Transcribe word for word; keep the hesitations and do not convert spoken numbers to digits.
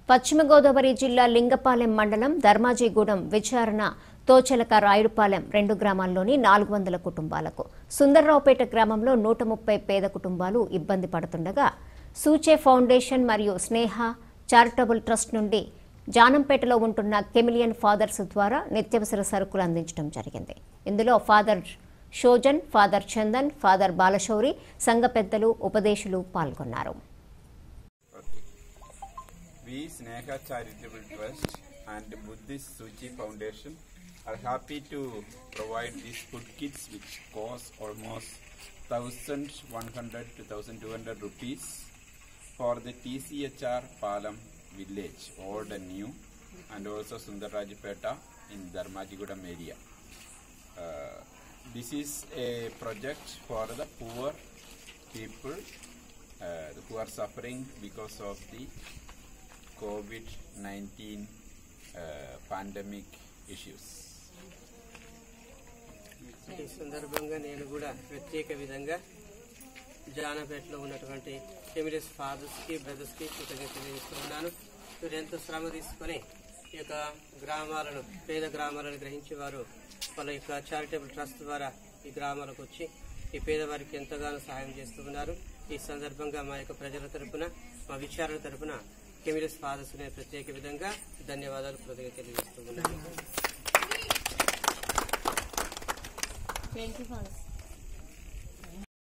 పశ్చిమ గోదావరి జిల్లా లింగపాలెం మండలం ధర్మాజిగూడెం విచారణ తోచలక రాయుడుపాలెం రెండు గ్రామాల్లోని నాలుగు వందల కుటుంబాలకు సుందర్రావుపేట గ్రామంలో నూట ముప్పై పేద కుటుంబాలు ఇబ్బంది పడుతుండగా సూచే ఫౌండేషన్ మరియు స్నేహ చారిటబుల్ ట్రస్ట్ నుండి జానంపేటలో ఉంటున్న కెమిలియన్ ఫాదర్స్ ద్వారా నిత్యావసర సరుకులు అందించడం జరిగింది. ఇందులో father Shojan, father Chandan, father Balashowry, సంఘ పెద్దలు, ఉపదేశులు పాల్గొన్నారు. We, Sneha Charitable Trust and Buddhist Suchi Foundation are happy to provide these food kits which cost almost one thousand one hundred to one thousand two hundred rupees for the T C H R Palam village, old and new, and also Sundarajipeta in Dharmajigudam area. Uh, this is a project for the poor people uh, who are suffering because of the COVID nineteen uh, pandemic issues. ఈ సందర్భంగా నేను కూడా ప్రత్యేక విధంగా జానపేటలో ఉన్నటువంటి కెమిలియస్ ఫాదర్స్కి బ్రదర్స్కి కృతజ్ఞతలు తెలియజేస్తున్నాను. మీరు ఎంతో శ్రమ తీసుకొని ఈ యొక్క గ్రామాలను పేద గ్రామాలను గ్రహించి వారు వాళ్ళ యొక్క చారిటబుల్ ట్రస్ట్ ద్వారా ఈ గ్రామాలకు వచ్చి ఈ పేదవారికి ఎంతగానో సహాయం చేస్తూ ఉన్నారు. ఈ సందర్భంగా మా యొక్క ప్రజల తరపున, మా విచారణ తరపున కెమిలియస్ ఫాదర్స్ నే ప్రత్యేక విధంగా ధన్యవాదాలు కృతజ్ఞతలు తెలియజేస్తున్నాను. Thank you, Father.